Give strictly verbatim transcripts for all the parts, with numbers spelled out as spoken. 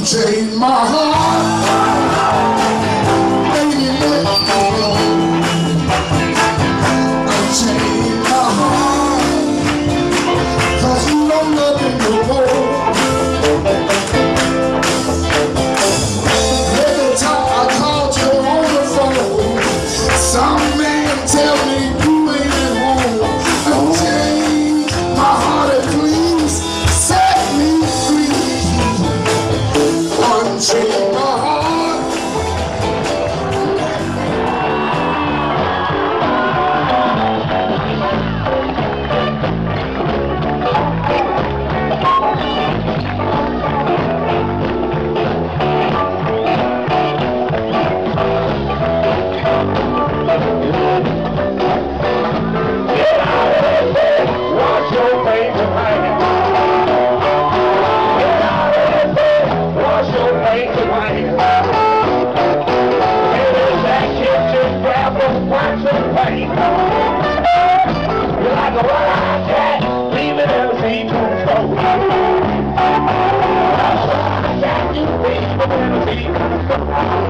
Unchain my heart, baby, let me go. Unchain my heart, 'cause you don't love me no more. Every time I called you on the phone, some man tell me you ain't at home. Unchain my heart and please set me free. Unchain my heart. Wash your face and hands. Get out of there, wash your face and hands. Get in that kitchen, grab a wax and paint. You're like a one-eyed cat, leave it in the seafood stove. That's why I got you, leave it in the seafood stove.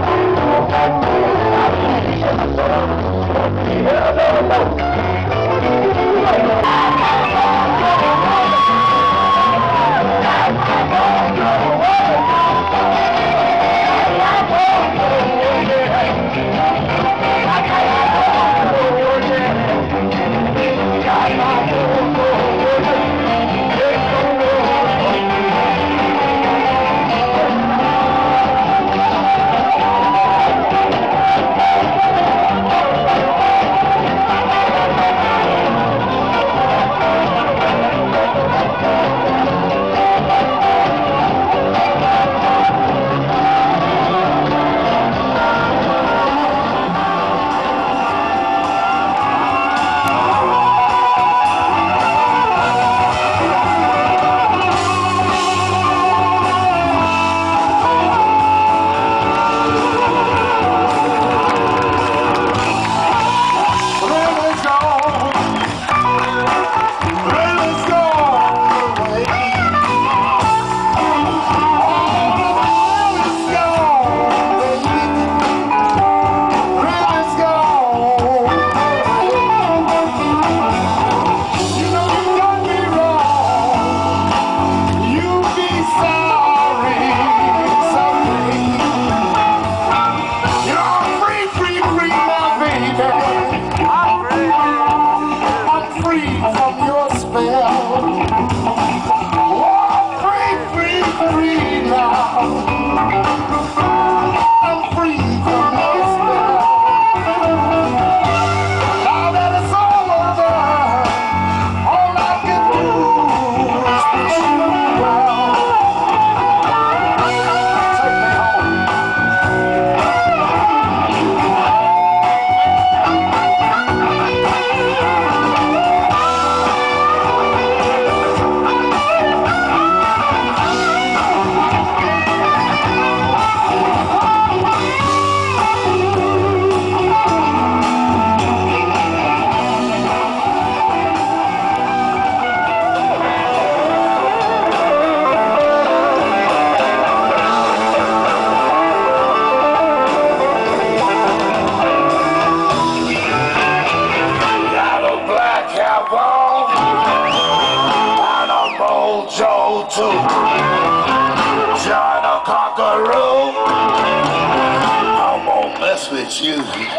With you,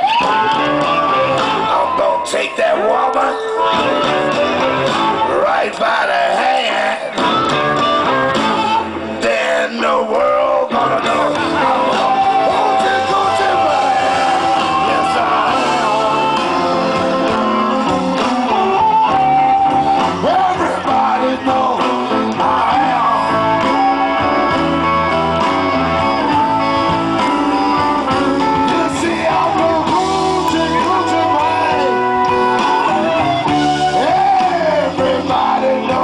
I'm gonna take that woman right by the hand. Then the world gonna know I'm gonna go to my hand. Yes, I am. Everybody knows I am. Everybody knows.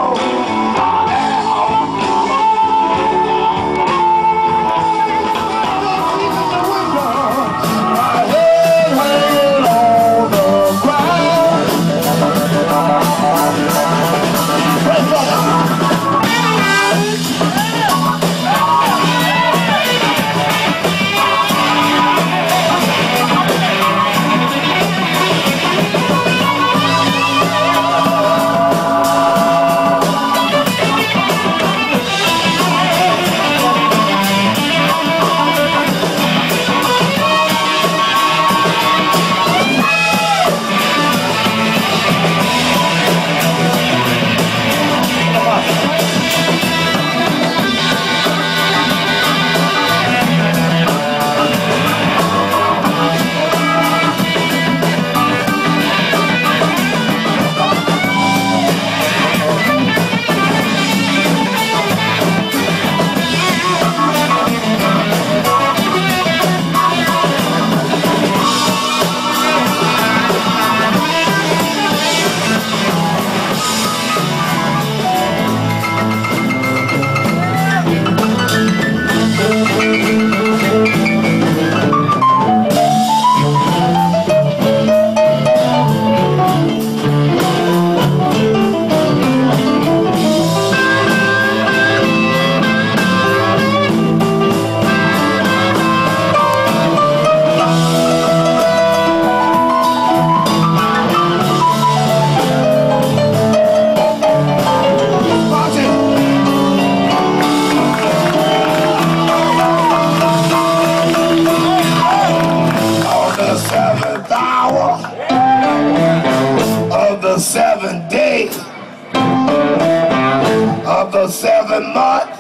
a lot.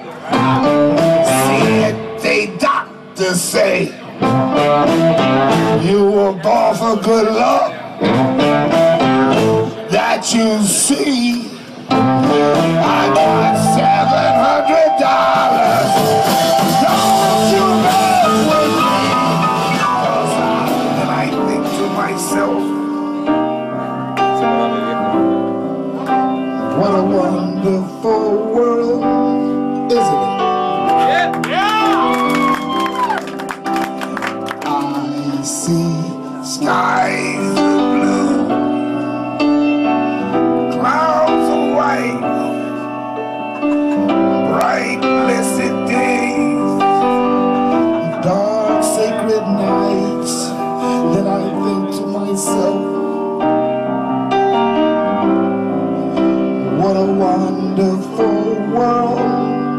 Said they doctors say you were born for good luck. That you see, I got seven hundred dollars. Don't you mess with me, 'cause I, and I think to myself, what a wonderful world, isn't it? Yeah. Yeah. I see skies blue, clouds of white, bright blessed days, dark sacred nights. Then I think to myself, what a wonderful world.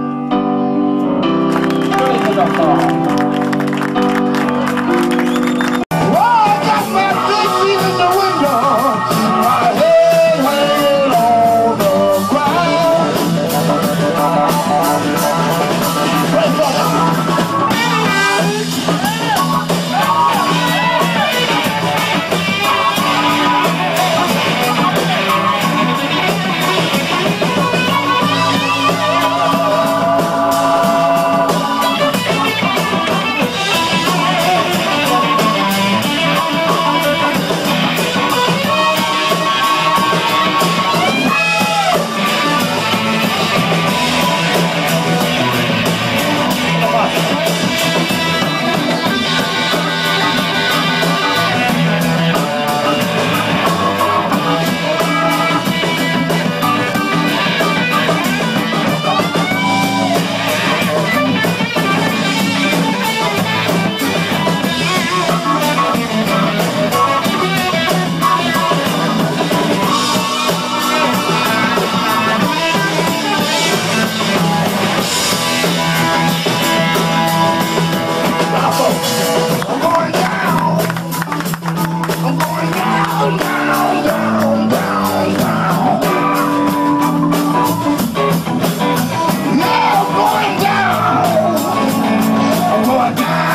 Oh, I got my big feet in the window, my head hanging on the ground. Hey, brother. I'm going down.